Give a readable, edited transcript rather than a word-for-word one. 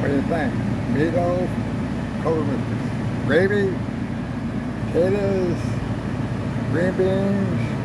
do you think? Meatloaf, covered with gravy, potatoes, green beans,